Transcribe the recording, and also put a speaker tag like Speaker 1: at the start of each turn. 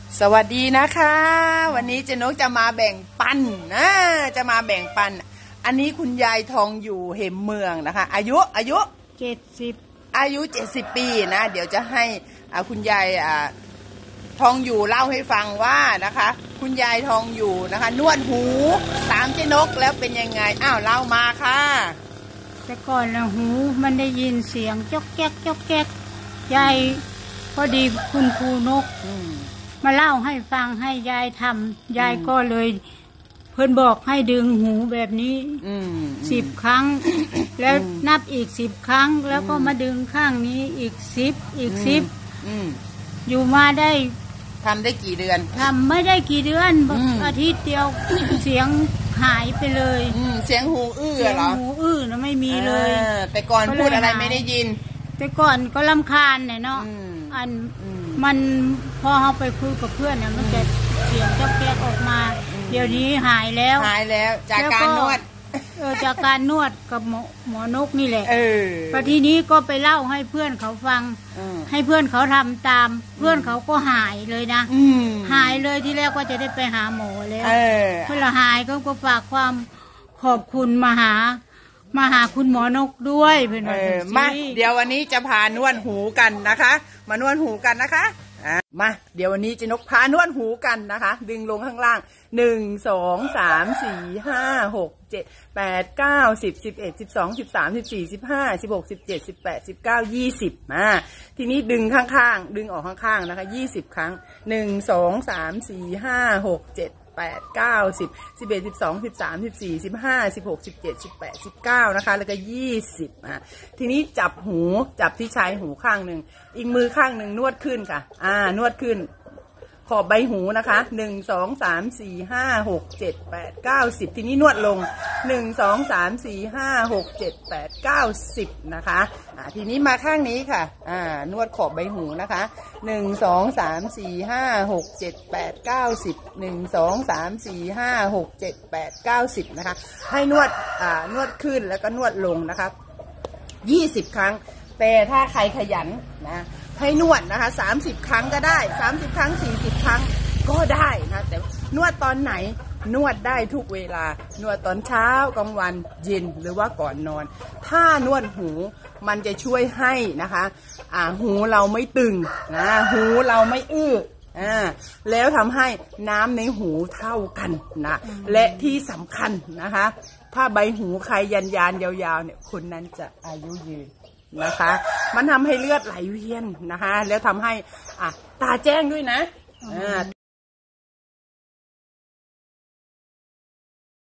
Speaker 1: สวัสดีนะคะวันนี้เจนกจะมาแบ่งปันจะมาแบ่งปันอันนี้คุณยายทองอยู่เหมเมืองนะคะอายุ70ปีนะเดี๋ยวจะให้คุณยายทองอยู่เล่าให้ฟังว่านะคะคุณยายทองอยู่นะคะนวดหูตามเจนกแล้วเป็นยังไงเล่ามาค่ะ
Speaker 2: แต่ก่อนนะหูมันได้ยินเสียงจ๊อกแจ๊กจ๊อกแจ๊กยายพอดีคุณครูนกมาเล่าให้ฟังให้ยายทำยายก็เลยเพิ่นบอกให้ดึงหูแบบนี้10 ครั้งแล้วนับอีก10 ครั้งแล้วก็มาดึงข้างนี้อีก10อยู่มาได้
Speaker 1: ทำได้กี่เดือน
Speaker 2: ทำไม่ได้กี่เดือนอาทิตย์เดียวเสียงหายไปเลย
Speaker 1: เสียงหูอื้อเหรอ
Speaker 2: หูอื้อนะไม่มีเลย
Speaker 1: แต่ก่อนพูดอะไรไม่ได้ยิน
Speaker 2: แต่ก่อนก็รำคาญเนี่ยเนาะมันพอเราไปคุยกับเพื่อนเนี่ยมันจะเสียงจ๊อกแจ๊กออกมาเดี๋ยวนี้หายแล้ว
Speaker 1: จากการนวด
Speaker 2: จากการนวดกับหมอนกนี่แหละพอทีนี้ก็ไปเล่าให้เพื่อนเขาฟังให้เพื่อนเขาทำตามเพื่อนเขาก็หายเลยนะหายเลยที่แรกก็จะได้ไปหาหมอแล้วเพื่อนหายก็ฝากความขอบคุณมาหาคุณหมอนกด้วยเป็น
Speaker 1: มาเดี๋ยววันนี้จะพานวดหูกันนะคะมานวดหูกันนะคะมาเดี๋ยววันนี้เจนกพานวดหูกันนะคะดึงลงข้างล่าง1 2 3 4 5 6 7 8 9 10 11 12 13 14 15 16 17 18 19 20ทีนี้ดึงข้างๆดึงออกข้างๆนะคะ20 ครั้ง1 2 3 4 5 6 7 8 9 10 11 12 13 14 15 16 17 18 19นะคะแล้วก็20ทีนี้จับหูจับที่ชายหูข้างหนึ่งอีกมือข้างหนึ่งนวดขึ้นค่ะนวดขึ้นขอบใบหูนะคะ1 2 3 4 5 6 7 8 9 10ทีนี้นวดลง1 2 3 4 5 6 7 8 9 10นะคะทีนี้มาข้างนี้ค่ะนวดขอบใบหูนะคะ1 2 3 4 5 6 7 8 9 10 1 2 3 4 5 6 7 8 9 10นะคะให้นวดขึ้นแล้วก็นวดลงนะคะ20 ครั้งแต่ถ้าใครขยันนะให้นวดนะคะ30 ครั้งก็ได้30 ครั้ง40 ครั้งก็ได้นะแต่นวดตอนไหนนวดได้ทุกเวลานวดตอนเช้ากลางวันเย็นหรือว่าก่อนนอนถ้านวดหูมันจะช่วยให้นะคะหูเราไม่ตึงนะหูเราไม่อื้อแล้วทำให้น้ำในหูเท่ากันนะและที่สำคัญนะคะถ้าใบหูใครยันยาวๆเนี่ยคนนั้นจะอายุยืนนะคะมันทำให้เลือดไหลเวียนนะคะแล้วทำให้ตาแจ้งด้วยนะ